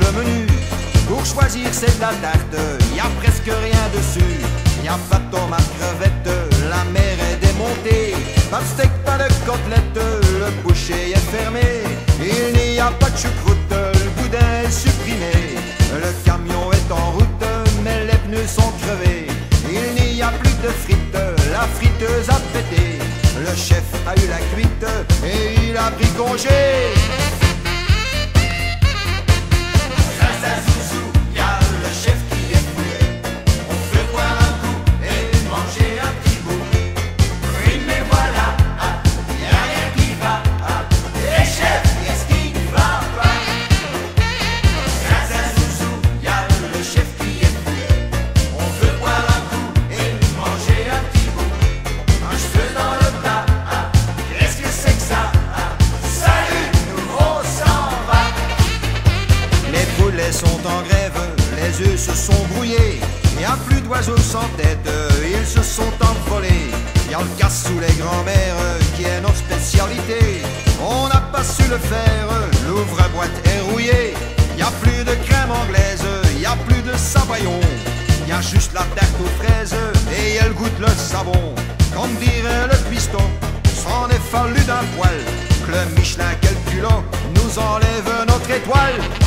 le menu. Pour choisir c'est de la tarte, y a presque rien dessus. Y a pas de tomates, crevettes, la mer est démontée. Pas de steak, pas de côtelette, le boucher est fermé. Il n'y a pas de choucroute, le boudin est supprimé. Le camion est en route, mais les pneus sont crevés. Il n'y a plus de frites, la friteuse a pété. Le chef a eu la cuite et il a pris congé. Sont en grève, les œufs se sont brouillés. Il n'y a plus d'oiseaux sans tête, ils se sont envolés. Il y a le casse sous les grands-mères qui est notre spécialité. On n'a pas su le faire, l'ouvre-boîte est rouillé. Il n'y a plus de crème anglaise, il n'y a plus de savoyon. Il y a juste la tarte aux fraises et elle goûte le savon. Comme dirait le piston, s'en est fallu d'un poil que le Michelin calculant nous enlève notre étoile.